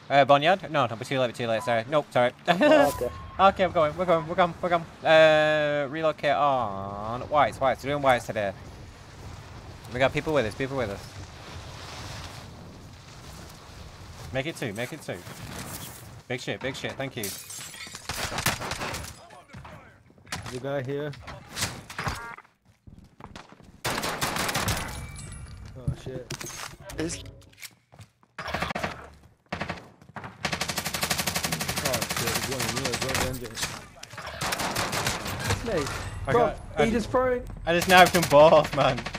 Boneyard? No, no, we're too late, sorry. Nope, sorry. Oh, okay. Okay, we're going. Relocate on whites. We're doing whites today. We got people with us. Make it two. Big shit, thank you. The guy here. Oh shit. Oh shit, he's going near, go vengeance. Mate, bro, he just throwing. I just knifed them both, man.